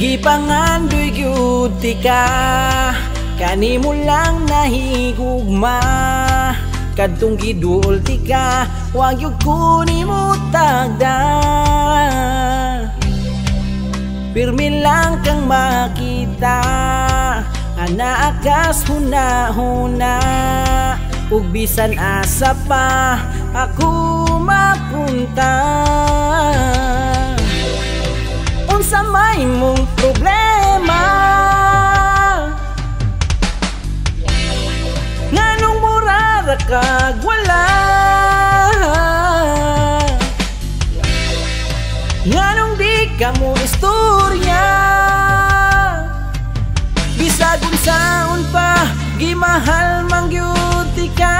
Gipangandoy gyud tika, kanimo lang nahigugma. Kadtong gidul tika, wag yug kunimo tagda. Pirmi lang kang makita, anaakas huna-huna. Ug bisan asa pa ako mapunta. Unsa may mong problema, nganong murara kag wala, nganong di ka mo istorya. Bisag unsaon pa gimahal man gyud tika,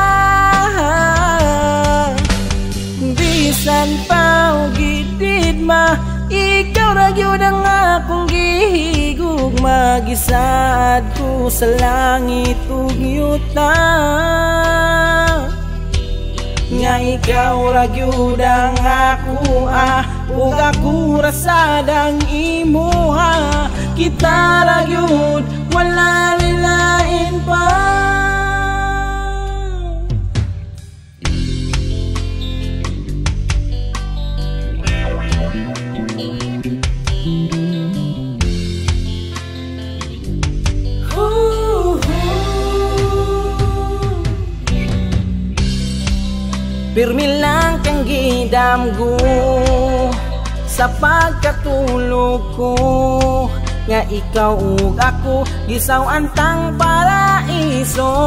bisan pa og gididma, ikaw ra gyud ang akong gihigugma. Gisaad ko sa langit ug yuta, nga ikaw ra gyud ang ako ug ako ra sad ang imuha. Kita ra gyud wala lilain pa. Pirmi lang kang gidamgo sa pagkatulog ko, nga ikaw ug ako gisaw antang paraiso.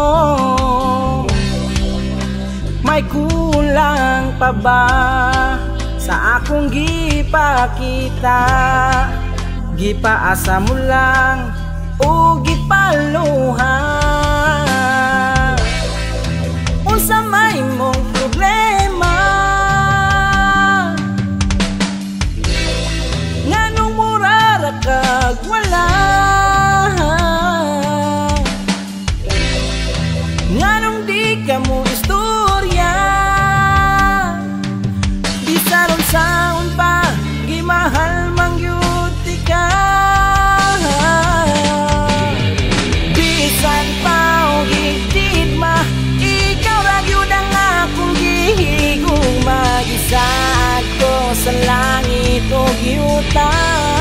May kulang pa ba sa akong gipakita? Gipaasa mo lang o gipaluha. Unsa may mong problema, nganong murara kag wala, nganong di ka mo istorya. Bisan unsaon pa gimahal man gyud tika, bisan pa og gididma, ikaw ra gyud ang akong gihigugma. Gisaad ko sa langit ug yuta,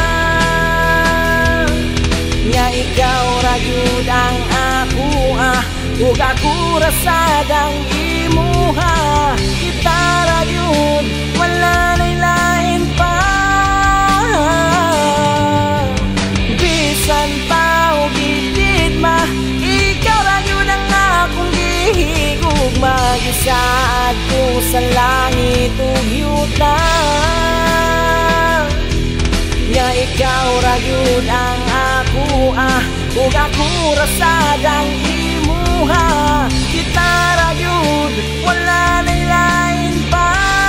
nga ikaw ra gyud ang ako ug ako ra sad ang imuha. Kita ra gyud wala lain pa, bisan pa og gididma, ikaw ra gyud ang akong gihigugma. Gisaad ko sa langit ug yuta, nga ikaw ra gyud ang ako ug ako ra sad ang imuha. Kita ra gyud wala lain pa.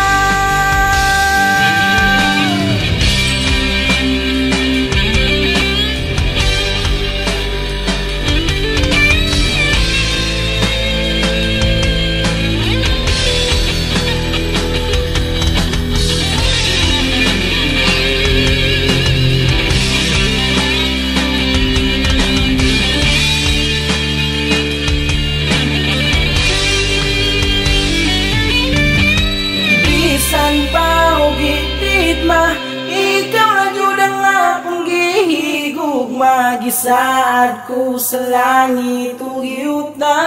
Ikaw ra gyud ang akong gihigugma. Gisaad ko sa langit ug yuta,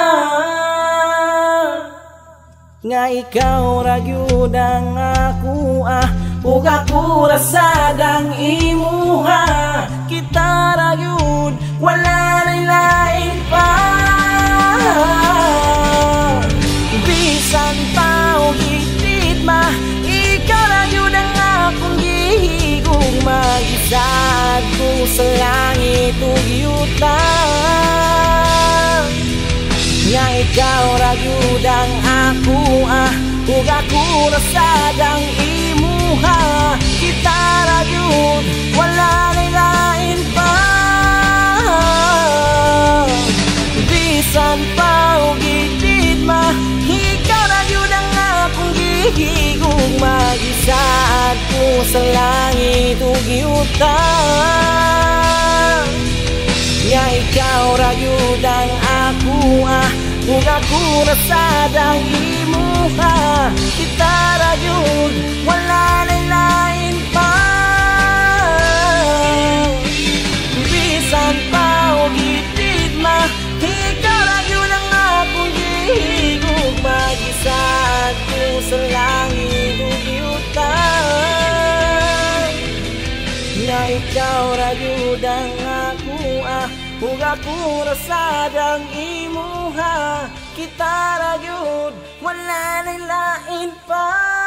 nga ikaw ra gyud ang ako ug ako ra sad ang imuha. Kita ra gyud wala lain pa, bisan pa og gididma, ikaw ra gyud ang akong gihigugma. Gisaad ko sa langit ug yuta, nga ikaw ra gyud ang ako ug ako ra sad ang imuha. Kita ra gyud wala lain pa, bisan pa og gididma, ikaw ra gyud ang akong gihigugma. Gisaad ko sa langit itu giutang. Nya ikaw rayudan aku uga ku rasa dang imuha. Kita rayud wala lain pa. Bisan pa o gitid ma, ikaw rayud ang akong gihigugma. Gisad ko sa langit o giutang. Nya ikaw rayud ang ako uga ku rasa dang imuha. Kita rayud wala lain pa.